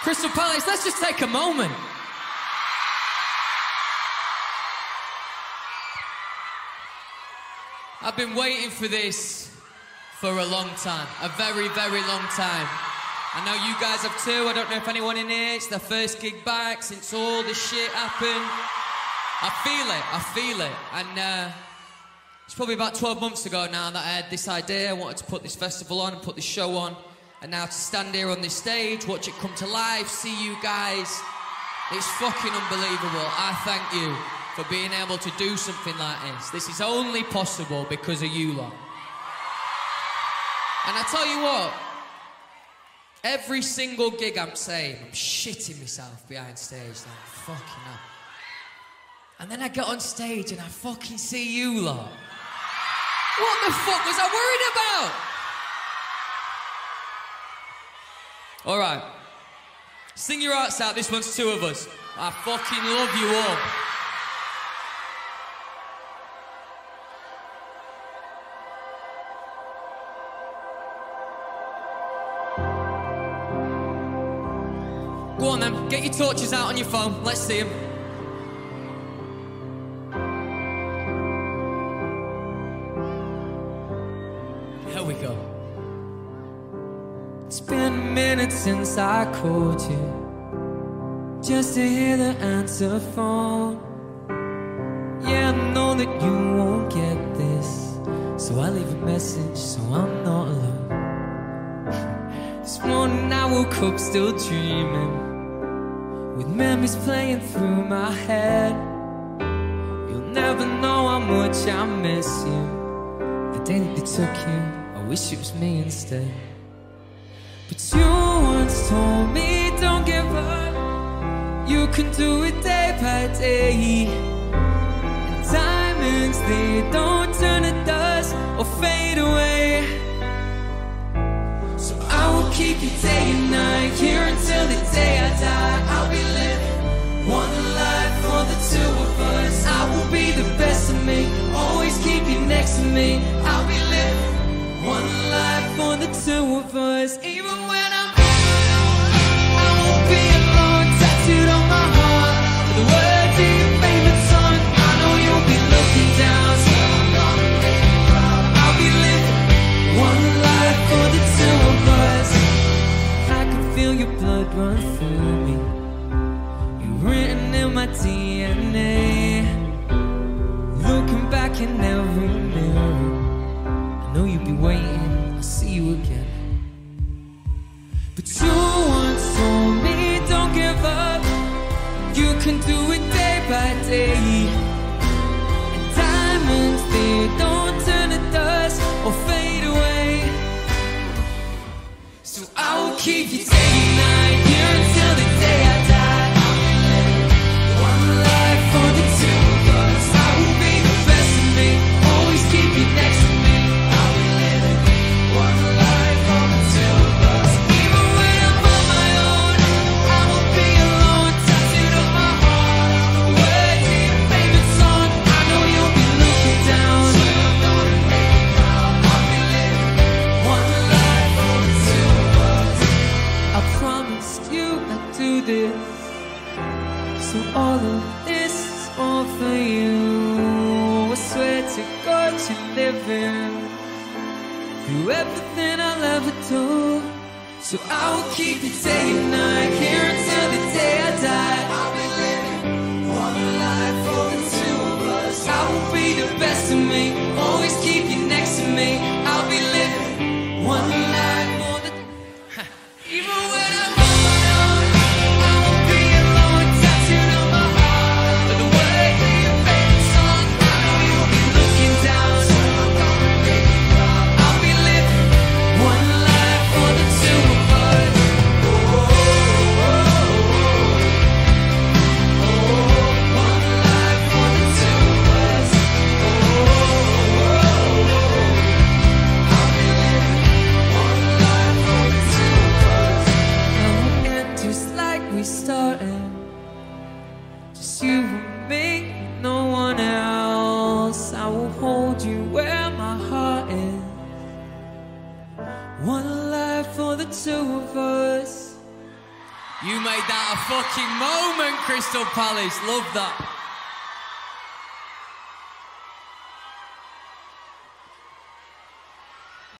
Crystal Palace, let's just take a moment. I've been waiting for this for a long time, a very, very long time. I know you guys have too. I don't know if anyone in here, it's their first gig back since all this shit happened. I feel it. And it's probably about 12 months ago now that I had this idea. I wanted to put this festival on and put this show on. And now to stand here on this stage, watch it come to life, see you guys, it's fucking unbelievable. I thank you for being able to do something like this. This is only possible because of you lot. And I tell you what, every single gig I'm saying, I'm shitting myself behind stage, like, fucking hell. And then I get on stage and I fucking see you lot. What the fuck was I worried about? All right, sing your hearts out, this one's two of us. I fucking love you all. Go on then, get your torches out on your phone, let's see them. Here we go. It's been a minute since I called you, just to hear the answer phone. Yeah, I know that you won't get this, so I leave a message so I'm not alone. This morning I woke up still dreaming, with memories playing through my head. You'll never know how much I miss you. The day that they took you, I wish it was me instead. But you once told me don't give up, you can do it day by day. And diamonds, they don't turn to dust or fade away. So I will keep you day and night, here until the day I die. I'll be living one life for the two of us. I will be the best of me, always keep you next to me. I'll be living one life for the two of us. Even when I'm alone, I won't be alone. Tattooed on my heart with the words of your favorite song. I know you'll be looking down, so I'm gonna make you proud. I'll be living one life for the two of us. I can feel your blood run through me, you're written in my DNA. Looking back in every mirror, I know you'll be waiting, I'll see you again. But you once told me don't give up, you can do it day by day. And diamonds, they don't turn to dust or fade away. So I will keep you day and night, here until the day I die. I'll be living one life for the two of us. I will be the best of me, always keep you next to me. I'll be living one life for the two of us. Even when I'm on my own, I won't be alone. Tattooed on my heart the words of your favorite song. I know you'll be looking down, so I'm gonna make you proud. I'll be living one life for the two of us. I promised you I'd do this, so all of this is all for you. I swear to God you're living through everything I'll ever do. So I will keep you day and night, here until the day I die. I'll be living one life for the two of us. I will be the best of me, always keep you next to me. I'll be living one life for the even when I'm on my own, I won't be alone. Tattooed on my heart with the words of your favorite song. I know you'll be looking down, so I'm gonna make you proud. I'll be living one life for the two of us. Oh, oh, oh, oh, oh, one life for the two of us. Oh, oh, oh, oh, I'll be living one life for the two of us. And we'll end just like we started, just you and me, no one else. I will hold you where my heart is. One life for the two of us. You made that a fucking moment, Crystal Palace. Love that.